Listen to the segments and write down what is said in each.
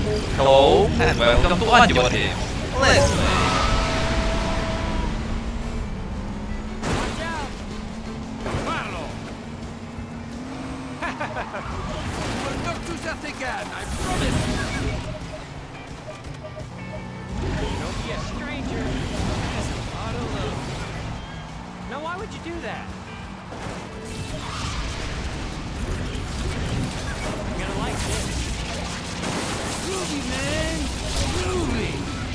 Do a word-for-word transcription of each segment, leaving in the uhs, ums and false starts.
Hello and welcome to Andiva Games. Let's play. Watch out! Parlo! We'll not do that again, I promise! Don't be a stranger. That's a lot of love. Now why would you do that? You're gonna like this. Groovy, man! Groovy!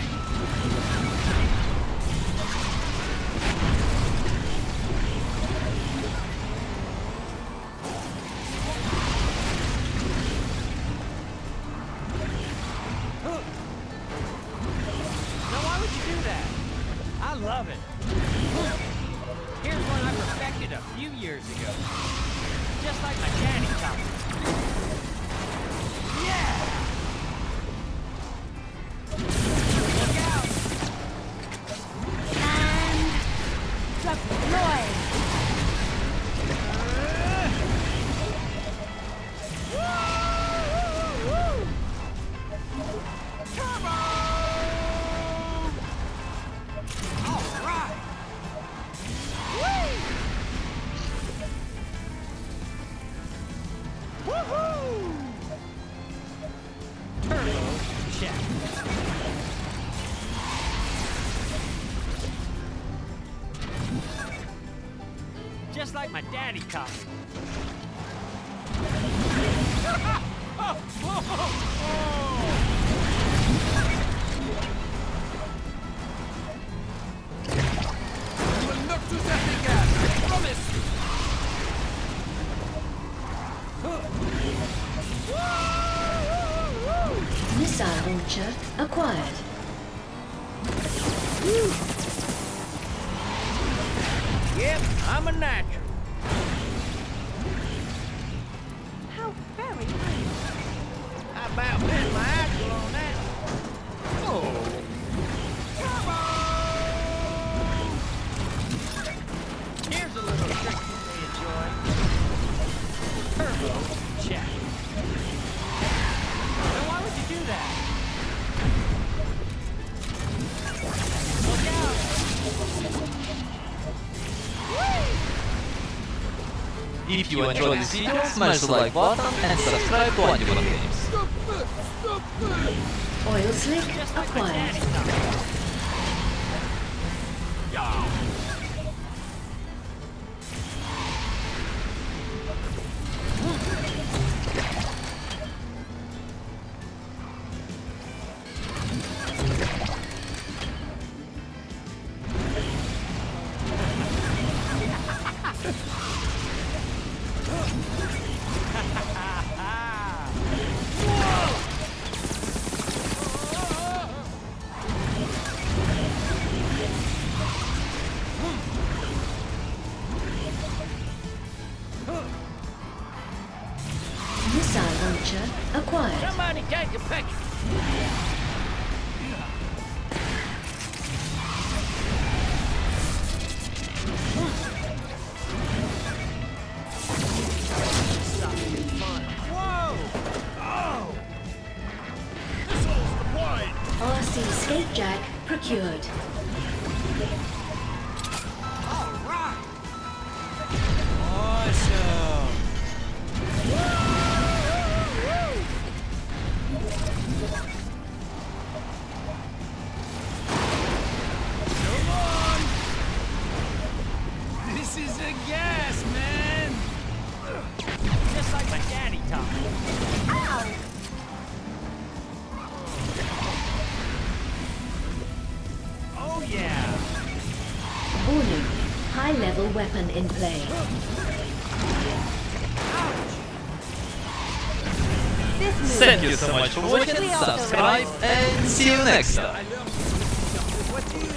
Now why would you do that? I love it. Here's one I perfected a few years ago. Just like my daddy taught me. Yeah! Look out! And deploy. Turbo! All right! Woohoo! Turbo check. Just like my daddy taught me. Oh, oh, oh, oh. You will not do that again, I promise you. Missile launcher acquired. Yep, I'm a natural. How very nice. How about betting my axle on that? Oh. Turbo! Here's a little trick you may enjoy. Turbo check. Now why would you do that? Look out! If you enjoyed this video, smash the like button and subscribe to Andiva Games. Oil slick Just like my acquired. daddy taught me. Yo! Missile launcher acquired. Somebody take a picture. Whoa! Oh! Missiles deployed! R C skate jack procured. All right! Awesome! Come on! This is a gas, man! Just like my daddy taught me. Ow! Oh yeah! Warning. High level weapon in play. This move. Thank you so much for watching, subscribe and see you next time. What do you